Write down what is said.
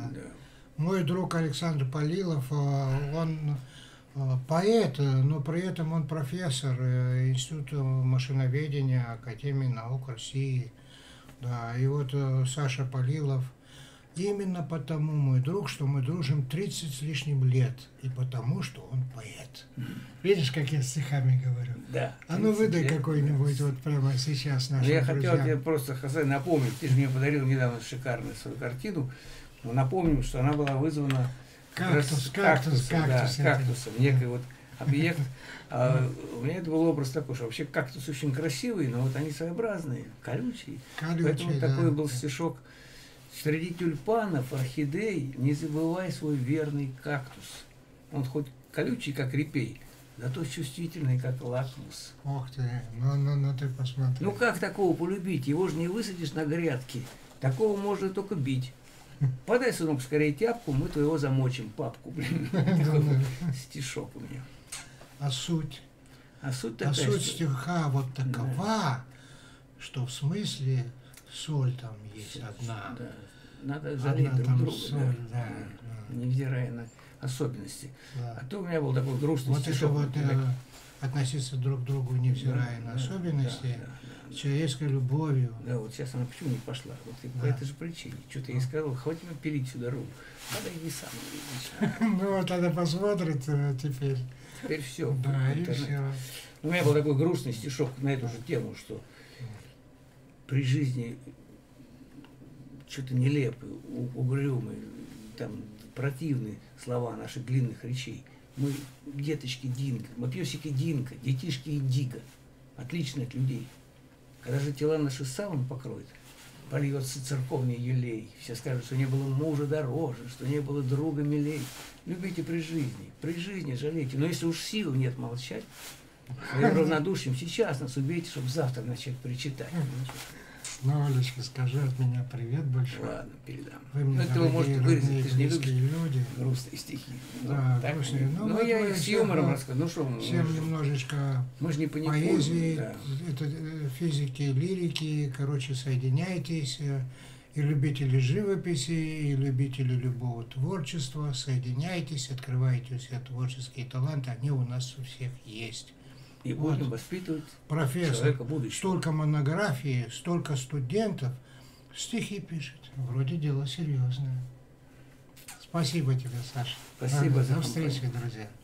Да. Мой друг Александр Полилов, он поэт, но при этом он профессор Института машиноведения Академии наук России. Да, и вот Саша Полилов, именно потому мой друг, что мы дружим 30 с лишним лет, и потому, что он поэт. Видишь, как я стихами говорю? Да. А ну выдай лет, какой-нибудь да. вот прямо сейчас нашим Я друзьям. хотел тебе просто, Хасан, напомнить, ты же мне подарил недавно шикарную свою картину, но напомним, что она была вызвана кактусом, некий вот объект. У меня это был образ такой, что вообще кактус очень красивый, но вот они своеобразные, колючие. Поэтому да. такой был стишок: среди тюльпанов, орхидей, не забывай свой верный кактус. Он хоть колючий, как репей, зато чувствительный, как лакмус. Ох ты, ну ты посмотри. Ну как такого полюбить? Его же не высадишь на грядке. Такого можно только бить. Подай, сынок, скорее тяпку, мы твоего замочим, папку, блин. Стишок у меня. А суть? А суть А такая, суть что... стиха вот такова, что в смысле соль там есть одна. Да. Надо жалеть друг друга, соль, да. Невзирая на особенности. Да. А то у меня был такой грустный Вот это стишок. вот относиться друг к другу, невзирая на особенности, человеческой любовью. Да, вот сейчас она почему не пошла? Вот по этой же причине. Что-то я ей сказал, хватит мне пилить всю дорогу. Надо иди сам. Ну вот она посмотрит теперь. Теперь все. Да, и все. У меня был такой грустный стишок на эту же тему, что при жизни что-то нелепые, угрюмые, там противные слова наших длинных речей. Мы деточки Динка, мы песики Динка, детишки Индиго, отличные от людей. Когда же тела наши саван покроет, польется церковный елей. Все скажут, что не было мужа дороже, что не было друга милей. Любите при жизни жалейте. Но если уж сил нет молчать, своим равнодушием сейчас нас убейте, чтобы завтра начать причитать. Ну, Олечка, скажи от меня привет большой. Ладно, передам. Вы мне это вы можете вырезать, ты же не любишь люди. грустные стихи. Да, так, грустные. Ну, я их с юмором рассказываю. Ну, что, всем немножечко мы же не паникуем. Поэзии, Да. физики, лирики, короче, соединяйтесь. И любители живописи, и любители любого творчества, соединяйтесь, открывайте у себя творческие таланты, они у нас у всех есть. И будем воспитывать профессор, человека будущего. Столько монографий, столько студентов, стихи пишет. Вроде дело серьезное. Спасибо тебе, Саша. Спасибо за До встречи, друзья.